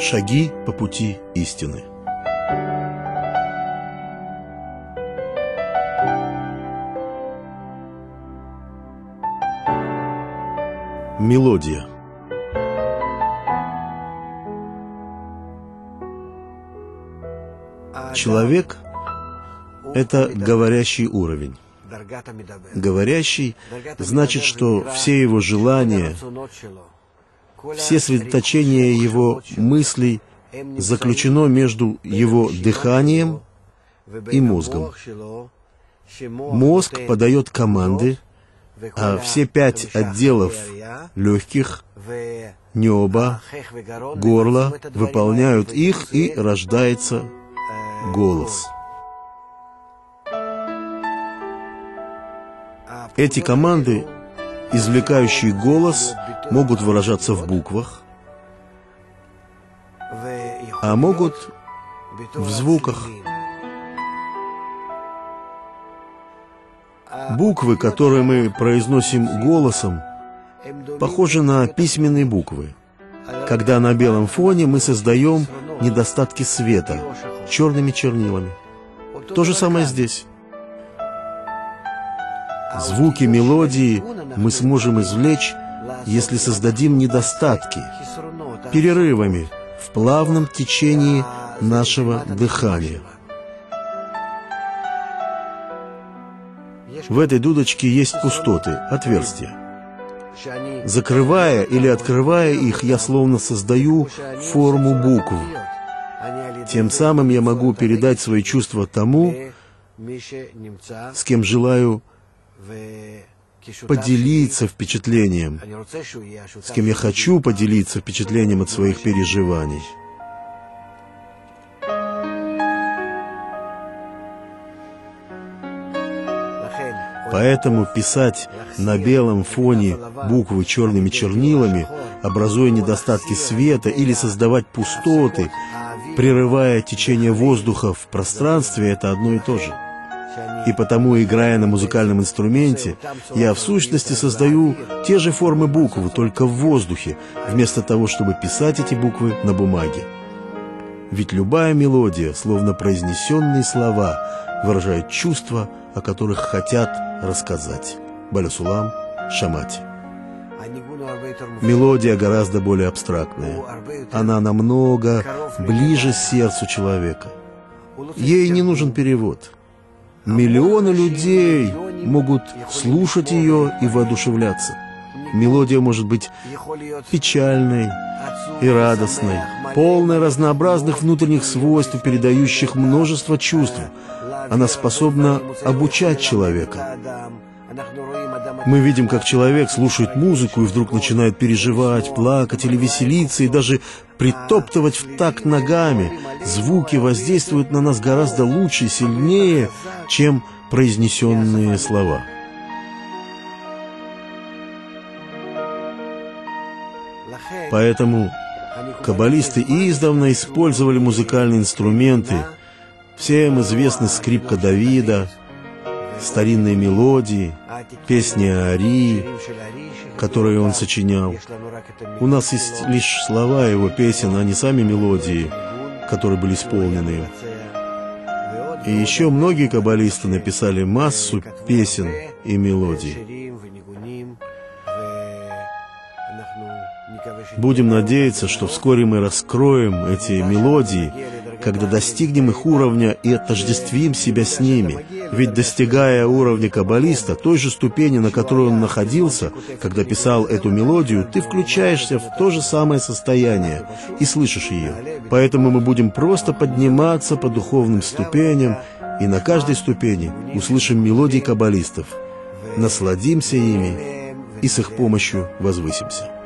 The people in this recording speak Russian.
Шаги по пути истины. Мелодия. Человек — это говорящий уровень. Говорящий значит, что все его желания, все сосредоточение его мыслей заключено между его дыханием и мозгом. Мозг подает команды, а все 5 отделов легких, неба, горла выполняют их, и рождается голос. Эти команды, извлекающие голос, могут выражаться в буквах, а могут в звуках. Буквы, которые мы произносим голосом, похожи на письменные буквы. Когда на белом фоне мы создаем недостатки света черными чернилами. То же самое здесь. Звуки мелодии мы сможем извлечь, если создадим недостатки, перерывами в плавном течении нашего дыхания. В этой дудочке есть пустоты, отверстия. Закрывая или открывая их, я словно создаю форму букв. Тем самым я могу передать свои чувства тому, с кем желаю поделиться впечатлением, с кем я хочу поделиться впечатлением от своих переживаний. Поэтому писать на белом фоне буквы черными чернилами, образуя недостатки света, или создавать пустоты, прерывая течение воздуха в пространстве, это одно и то же. И потому, играя на музыкальном инструменте, я в сущности создаю те же формы букв, только в воздухе, вместо того, чтобы писать эти буквы на бумаге. Ведь любая мелодия, словно произнесенные слова, выражает чувства, о которых хотят рассказать. Баля-Сулам, Шамати. Мелодия гораздо более абстрактная. Она намного ближе сердцу человека. Ей не нужен перевод. Миллионы людей могут слушать ее и воодушевляться. Мелодия может быть печальной и радостной, полной разнообразных внутренних свойств, передающих множество чувств. Она способна обучать человека. Мы видим, как человек слушает музыку и вдруг начинает переживать, плакать или веселиться, и даже притоптывать в такт ногами. Звуки воздействуют на нас гораздо лучше и сильнее, чем произнесенные слова. Поэтому каббалисты издавна использовали музыкальные инструменты. Всем известны скрипка Давида, старинные мелодии, песни Арии, которые он сочинял. У нас есть лишь слова его песен, а не сами мелодии, которые были исполнены. И еще многие каббалисты написали массу песен и мелодий. Будем надеяться, что вскоре мы раскроем эти мелодии, когда достигнем их уровня и отождествим себя с ними. Ведь, достигая уровня каббалиста, той же ступени, на которой он находился, когда писал эту мелодию, ты включаешься в то же самое состояние и слышишь ее. Поэтому мы будем просто подниматься по духовным ступеням, и на каждой ступени услышим мелодии каббалистов, насладимся ими и с их помощью возвысимся.